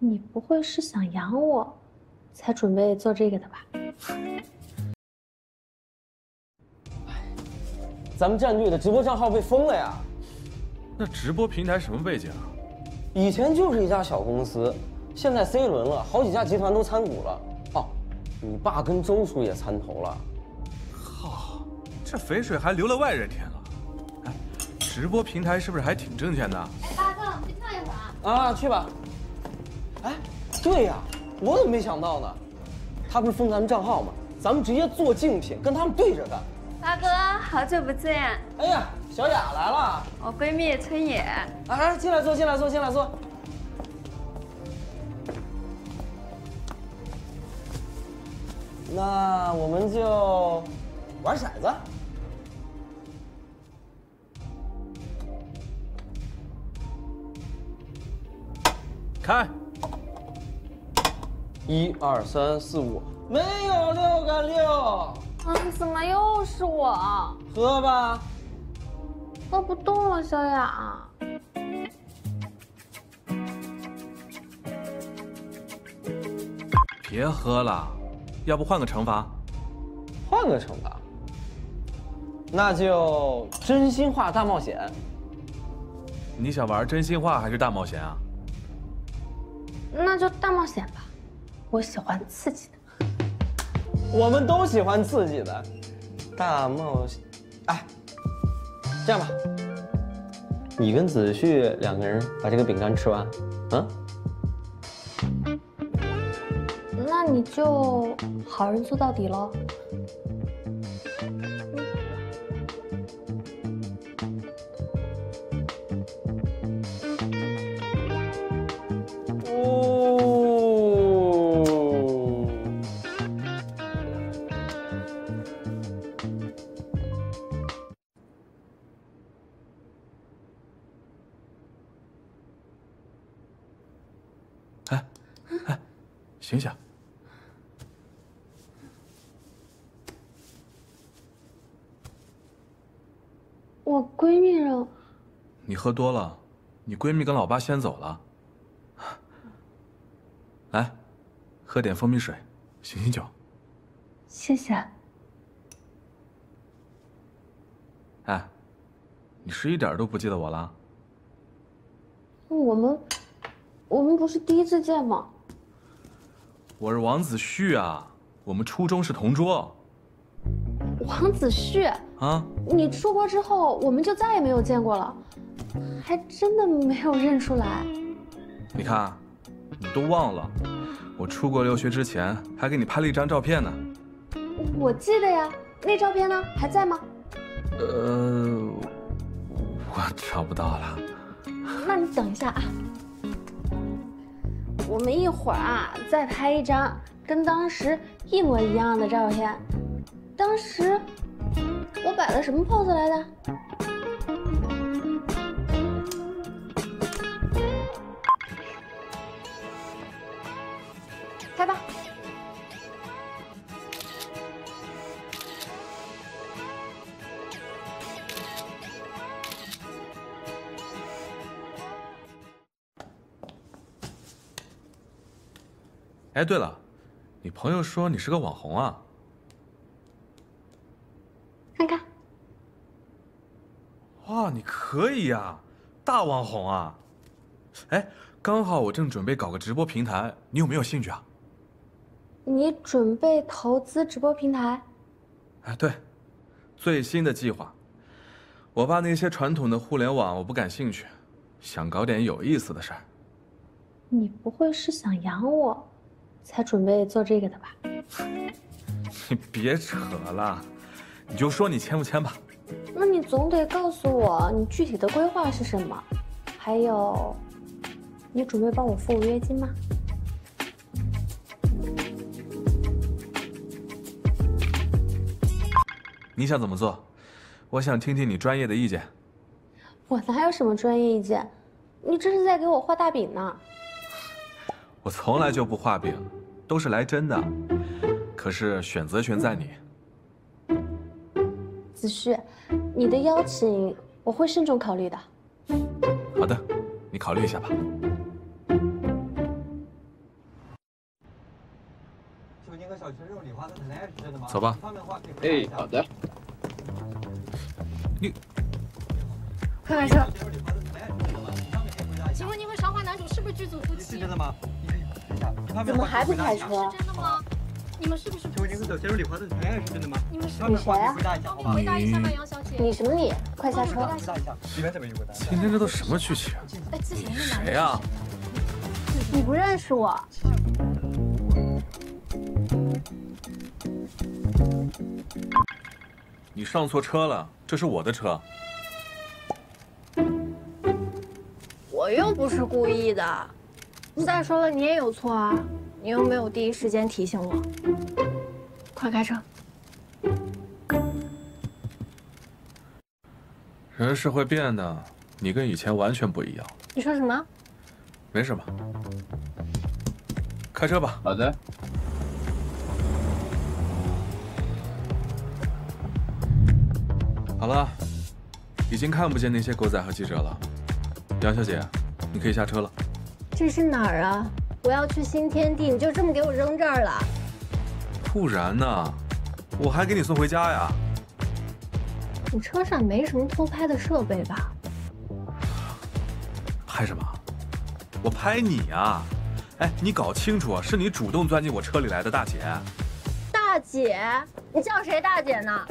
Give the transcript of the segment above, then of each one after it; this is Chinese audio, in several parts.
你不会是想养我，才准备做这个的吧？ 咱们战队的直播账号被封了呀！ 那直播平台什么背景啊？ 以前就是一家小公司，现在 C 轮了，好几家集团都参股了。哦，你爸跟周叔也参投了。 靠，这肥水还流了外人田了。哎，直播平台是不是还挺挣钱的？ 哎，大哥，我们去跳一会儿啊！ 啊，去吧。哎，对呀，我怎么没想到呢？他不是封咱们账号吗？咱们直接做竞品，跟他们对着干。 大哥，好久不见！ 哎呀，小雅来了。 我闺蜜春野。 哎，进来坐，进来坐，进来坐。那我们就玩骰子。 开。 1、2、3、4、5，没有6个6。 怎么又是我？ 喝吧。 喝不动了，小雅。 别喝了，要不换个惩罚？ 换个惩罚。那就真心话大冒险。 你想玩真心话还是大冒险啊？ 那就大冒险吧，我喜欢刺激的。 我们都喜欢刺激的，大冒险。哎，这样吧，你跟子旭两个人把这个饼干吃完，啊？ 那你就好人做到底喽。 醒醒！ 我闺蜜让你喝多了，你闺蜜跟老爸先走了。来，喝点蜂蜜水，醒醒酒。 谢谢。 哎，你是一点都不记得我了？ 我们不是第一次见吗？ 我是王子旭啊，我们初中是同桌。 王子旭啊！ 你出国之后，我们就再也没有见过了，还真的没有认出来。 你看，你都忘了，我出国留学之前还给你拍了一张照片呢。 我记得呀，那照片呢？还在吗？ 我找不到了。 那你等一下啊，我们一会儿啊再拍一张跟当时一模一样的照片。当时我摆了什么 pose 来的？拍吧。 哎，对了，你朋友说你是个网红啊？ 看看。 哇，你可以呀，大网红啊！哎，刚好我正准备搞个直播平台，你有没有兴趣啊？ 你准备投资直播平台？ 哎，对，最新的计划。我爸那些传统的互联网我不感兴趣，想搞点有意思的事儿。 你不会是想养我，才准备做这个的吧？ 你别扯了，你就说你签不签吧。 那你总得告诉我你具体的规划是什么，还有，你准备帮我付违约金吗？ 你想怎么做？我想听听你专业的意见。 我哪有什么专业意见？你这是在给我画大饼呢。 我从来就不画饼，都是来真的。可是选择权在你。 子旭，你的邀请我会慎重考虑的。 好的，你考虑一下吧。 走吧。 哎，好的。 你快开车！请问您和韶华男主是不是剧组夫妻？ 真的吗？ 怎么还不开车？ 是真的吗？你们是不是夫妻？ 请问您和小鲜肉李华的谈恋爱是真的吗？ 你们是你谁啊？ 方便回答一下吗，杨小姐？ 你什么你？快下车！ 今天这都什么剧情？ 哎，之前是男谁呀？ 你不认识我？ 你上错车了，这是我的车。 我又不是故意的。再说了，你也有错啊，你又没有第一时间提醒我。快开车！ 人是会变的，你跟以前完全不一样。 你说什么？ 没什么，开车吧。 好的。 好了，已经看不见那些狗仔和记者了。杨小姐，你可以下车了。 这是哪儿啊？我要去新天地，你就这么给我扔这儿了？ 不然呢？我还给你送回家呀。 你车上没什么偷拍的设备吧？ 拍什么？我拍你呀！哎，你搞清楚啊，是你主动钻进我车里来的，大姐。 大姐，你叫谁大姐呢？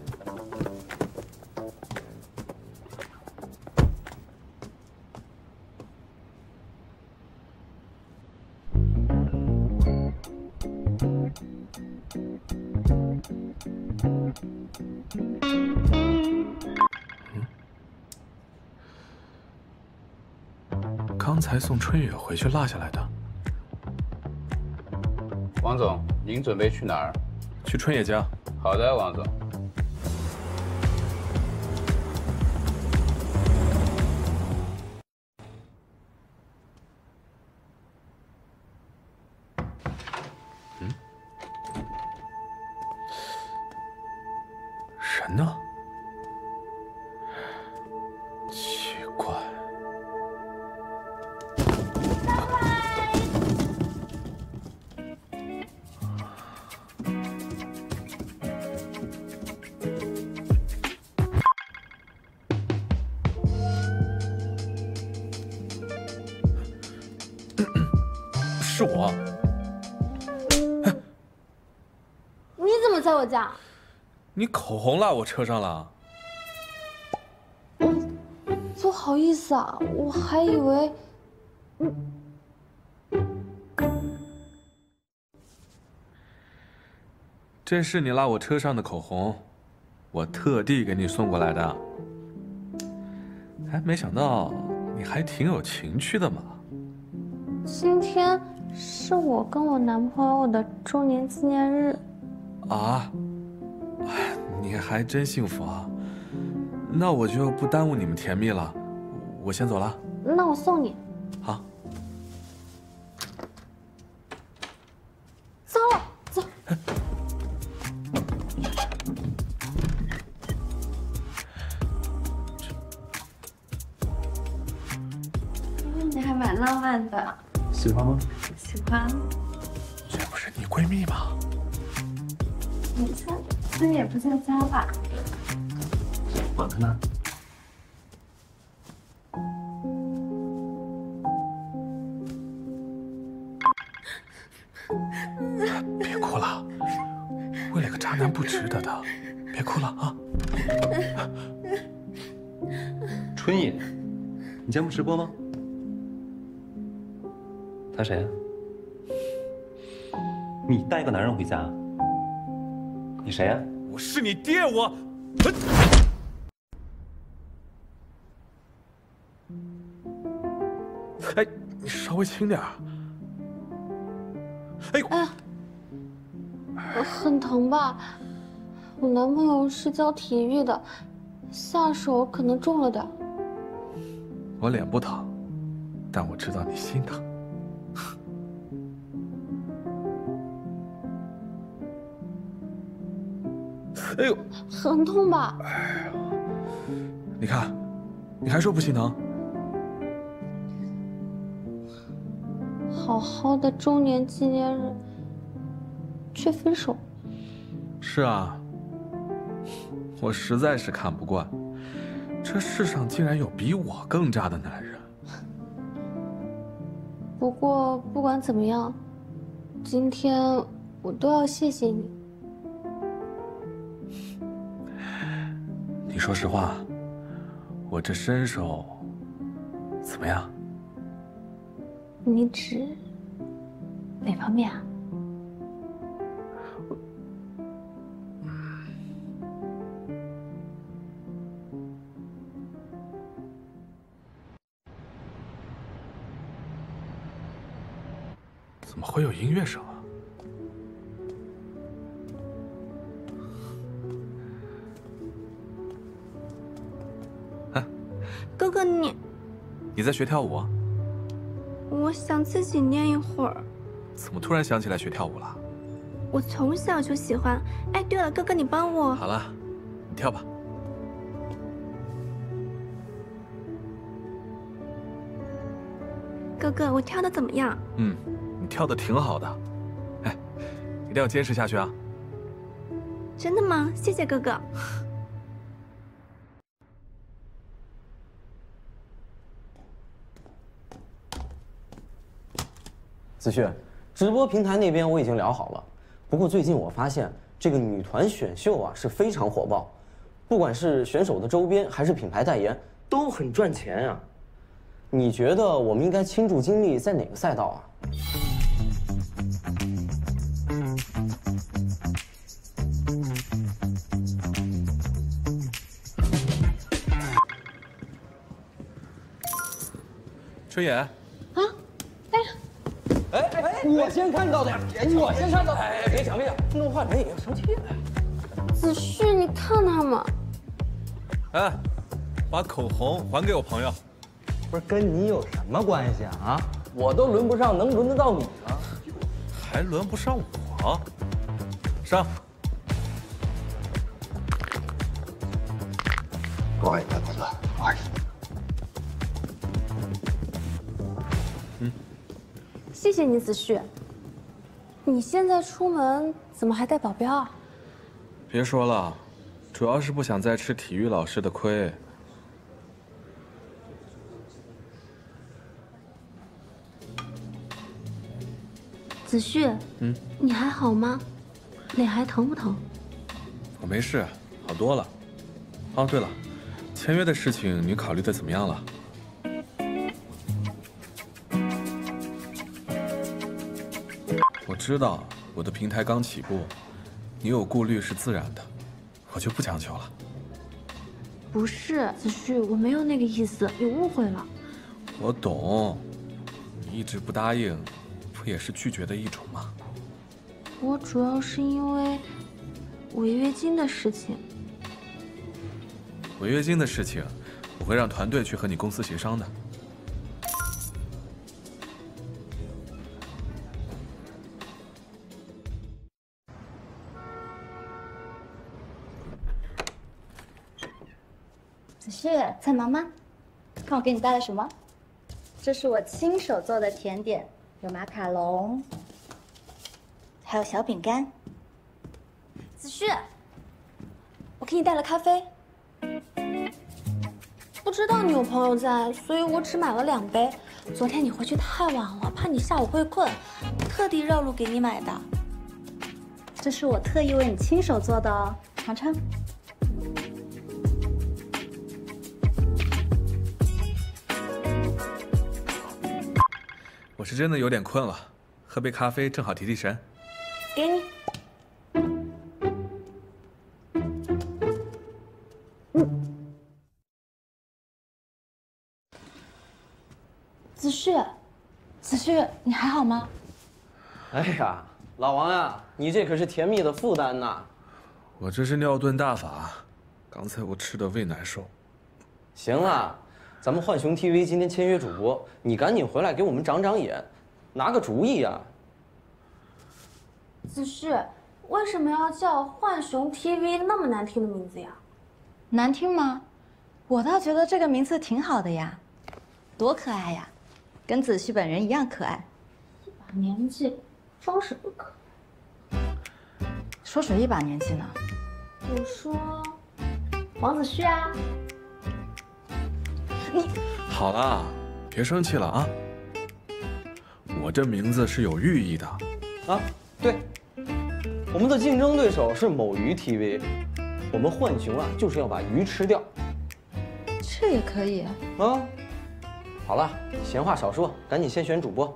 刚才送春雨回去落下来的。 王总，您准备去哪儿？ 去春野家。 好的，王总。 人呢？奇怪。是我。 你怎么在我家？ 你口红落我车上了。 不好意思啊，我还以为…… 这是你落我车上的口红，我特地给你送过来的。哎，没想到你还挺有情趣的嘛。 今天是我跟我男朋友的周年纪念日。 啊？哎，你还真幸福啊！那我就不耽误你们甜蜜了，我先走了。 那我送你。 好。 走走。 你还蛮浪漫的。 喜欢吗？ 喜欢。 这不是你闺蜜吗？ 没错，春野不在家吧？ 管他呢。 别哭了，为了个渣男不值得的，别哭了啊！ 春野，你节目直播吗？他谁啊？你带个男人回家？你谁呀？ 我是你爹，我。哎，你稍微轻点儿。哎呦！ 哎，很疼吧？我男朋友是教体育的，下手可能重了点。 我脸不疼，但我知道你心疼。哎呦， 很痛吧？ 哎呦，你看，你还说不心疼？ 好好的周年纪念日， 却分手。 是啊，我实在是看不惯，这世上竟然有比我更渣的男人。 不过不管怎么样，今天我都要谢谢你。 你说实话，我这身手怎么样？ 你指哪方面啊？ 怎么会有音乐声啊？ 哥哥你在学跳舞啊？ 我想自己练一会儿。 怎么突然想起来学跳舞了？ 我从小就喜欢。哎，对了，哥哥你帮我。 好了，你跳吧。 哥哥，我跳的怎么样？ 你跳的挺好的。哎，一定要坚持下去啊！ 真的吗？谢谢哥哥。 子旭，直播平台那边我已经聊好了。不过最近我发现这个女团选秀啊是非常火爆，不管是选手的周边还是品牌代言，都很赚钱呀。你觉得我们应该倾注精力在哪个赛道啊？ 春野。 我先看到的呀！我先看到的！哎，别讲，弄坏人也要生气了。 子旭，你看他们。 哎，把口红还给我朋友。 不是跟你有什么关系啊？啊，我都轮不上，能轮得到你吗？ 还轮不上我？上。 乖乖的，哎。 谢谢你，子旭。你现在出门怎么还带保镖啊？ 别说了，主要是不想再吃体育老师的亏。 子旭，你还好吗？脸还疼不疼？ 我没事，好多了。哦，对了，签约的事情你考虑的怎么样了？我知道我的平台刚起步，你有顾虑是自然的，我就不强求了。 不是，子旭，我没有那个意思，你误会了。 我懂，你一直不答应，不也是拒绝的一种吗？ 我主要是因为违约金的事情。 违约金的事情，我会让团队去和你公司协商的。 子旭，在忙吗？看我给你带了什么？这是我亲手做的甜点，有马卡龙，还有小饼干。子旭，我给你带了咖啡。 不知道你有朋友在，所以我只买了2杯。昨天你回去太晚了，怕你下午会困，特地绕路给你买的。 这是我特意为你亲手做的哦，尝尝。 我是真的有点困了，喝杯咖啡正好提提神。 给你。子旭，子旭，你还好吗？ 哎呀，老王呀，你这可是甜蜜的负担呐。 我这是尿遁大法，刚才我吃的胃难受。 行了，咱们浣熊 TV 今天签约主播，你赶紧回来给我们长长眼，拿个主意啊。 子旭，为什么要叫浣熊 TV 那么难听的名字呀？ 难听吗？我倒觉得这个名字挺好的呀，多可爱呀，跟子旭本人一样可爱。 一把年纪，装什么可爱？ 说谁一把年纪呢？ 我说王子旭啊。 好了，别生气了啊。我这名字是有寓意的。 啊，对，我们的竞争对手是某鱼 TV， 我们浣熊啊就是要把鱼吃掉。 这也可以啊。好了，闲话少说，赶紧先选主播。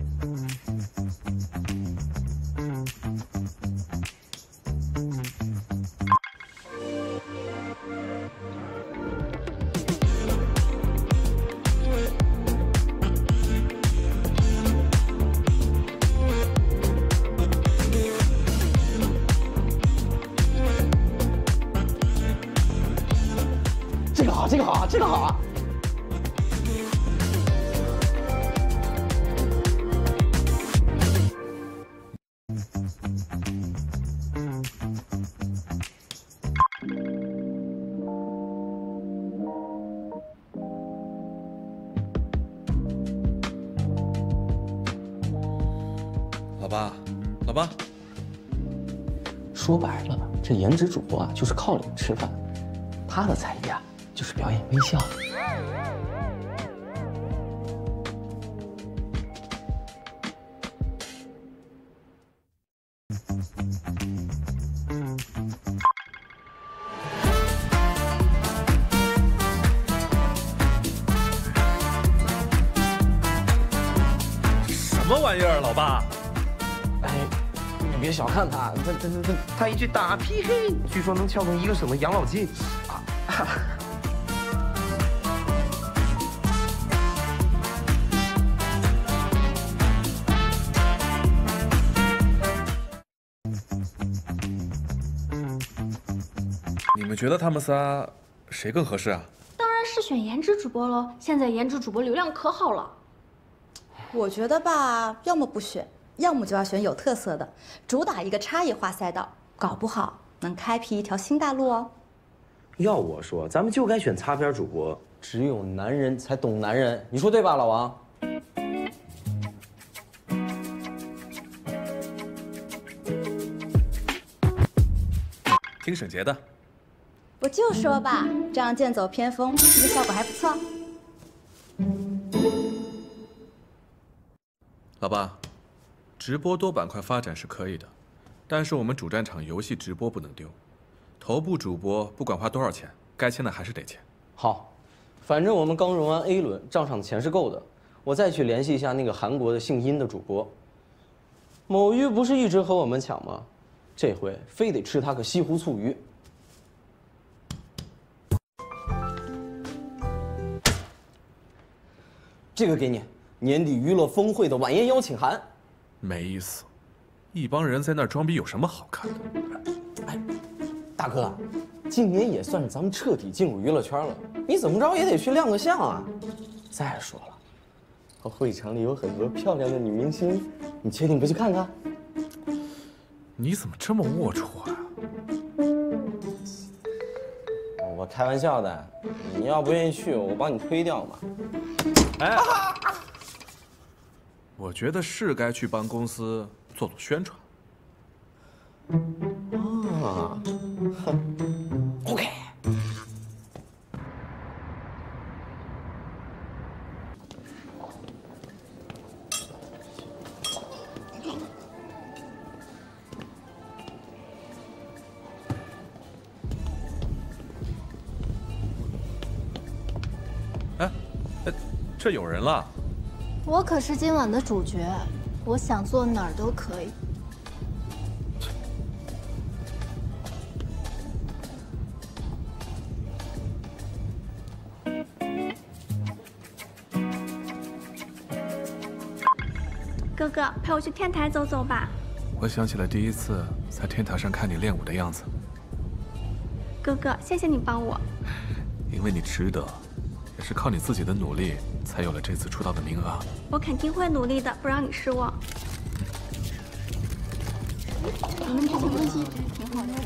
这个好，这个好，这个好啊！ 老爸， 说白了，这颜值主播啊，就是靠脸吃饭，他的才艺啊，就是表演微笑。 什么玩意儿，老爸？ 哎，你别小看他，他一句打屁嘿，据说能撬动一个省的养老金啊！ 你们觉得他们仨谁更合适啊？ 当然是选颜值主播喽，现在颜值主播流量可好了。 我觉得吧，要么不选，要么就要选有特色的，主打一个差异化赛道，搞不好能开辟一条新大陆哦。 要我说，咱们就该选擦边主播。 只有男人才懂男人，你说对吧，老王？ 听沈杰的。 我就说吧，这样剑走偏锋，这个效果还不错。 老爸，直播多板块发展是可以的，但是我们主战场游戏直播不能丢，头部主播不管花多少钱，该签的还是得签。 好，反正我们刚融完 A 轮，账上的钱是够的。我再去联系一下那个韩国的姓殷的主播。某鱼不是一直和我们抢吗？这回非得吃他个西湖醋鱼。这个给你，年底娱乐峰会的晚宴邀请函。 没意思，一帮人在那儿装逼有什么好看的？ 哎，大哥，今年也算是咱们彻底进入娱乐圈了，你怎么着也得去亮个相啊！再说了，会场里有很多漂亮的女明星，你确定不去看看？ 你怎么这么龌龊啊？ 我开玩笑的，你要不愿意去，我帮你推掉嘛。 哎，我觉得是该去帮公司做宣传。 啊 ，OK。 这有人了。 我可是今晚的主角，我想坐哪儿都可以。 哥哥，陪我去天台走走吧。 我想起了第一次在天台上看你练舞的样子。 哥哥，谢谢你帮我。 因为你值得，也是靠你自己的努力才有了这次出道的名额。 我肯定会努力的，不让你失望。你们这些东西挺好的。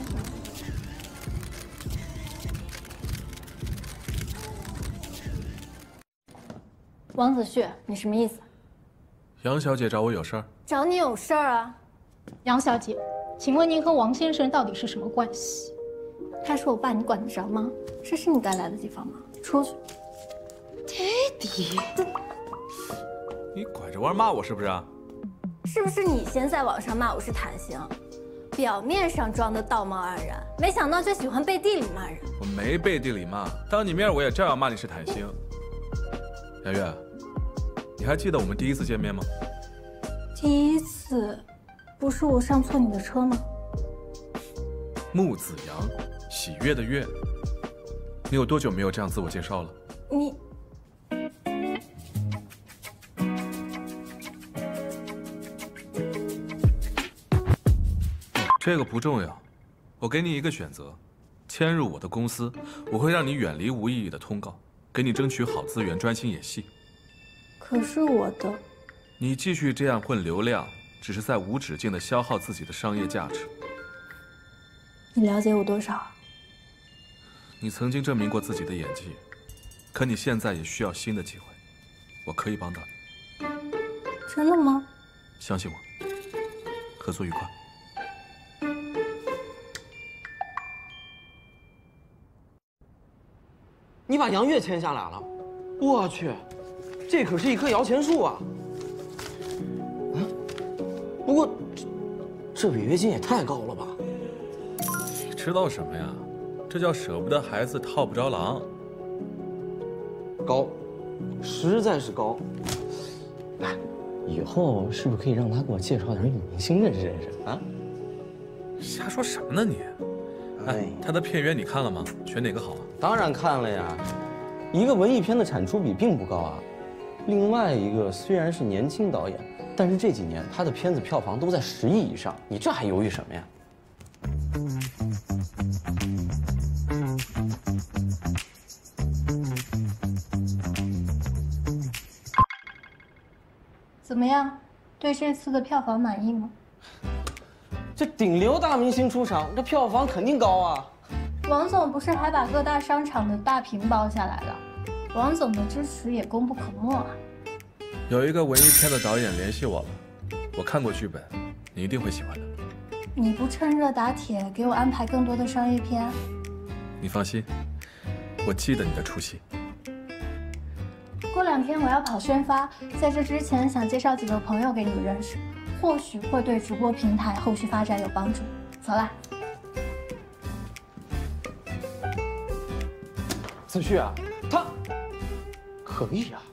王子旭，你什么意思？ 杨小姐找我有事儿。 找你有事儿啊？杨小姐， 请问您和王先生到底是什么关系？ 他是我爸，你管得着吗？这是你该来的地方吗？出去。 爹，你拐着弯骂我是不是啊？ 是不是你先在网上骂我是谭星，表面上装的道貌岸然，没想到却喜欢背地里骂人？ 我没背地里骂，当你面我也照样骂你是谭星。雅月，你还记得我们第一次见面吗？ 第一次，不是我上错你的车吗？ 木子阳，喜悦的悦。你有多久没有这样自我介绍了？ 你。 这个不重要，我给你一个选择，迁入我的公司，我会让你远离无意义的通告，给你争取好资源，专心演戏。 可是我的， 你继续这样混流量，只是在无止境地消耗自己的商业价值。 你了解我多少？ 你曾经证明过自己的演技，可你现在也需要新的机会，我可以帮到你。 真的吗？ 相信我，合作愉快。 你把杨月签下来了，我去，这可是一棵摇钱树啊！不过这违约金也太高了吧？ 你知道什么呀？这叫舍不得孩子套不着狼。 高，实在是高。 哎，以后是不是可以让他给我介绍点女明星认识认识啊？ 瞎说什么呢你？哎，他的片源你看了吗？选哪个好啊？ 当然看了呀，一个文艺片的产出比并不高啊。另外一个虽然是年轻导演，但是这几年他的片子票房都在10亿以上，你这还犹豫什么呀？ 怎么样？对这次的票房满意吗？ 这顶流大明星出场，这票房肯定高啊。 王总不是还把各大商场的大屏包下来了？王总的支持也功不可没啊。 有一个文艺片的导演联系我了，我看过剧本，你一定会喜欢的。 你不趁热打铁，给我安排更多的商业片？ 你放心，我记得你的出息。 过2天我要跑宣发，在这之前想介绍几个朋友给你们认识，或许会对直播平台后续发展有帮助。走啦。 子旭啊，他可以啊。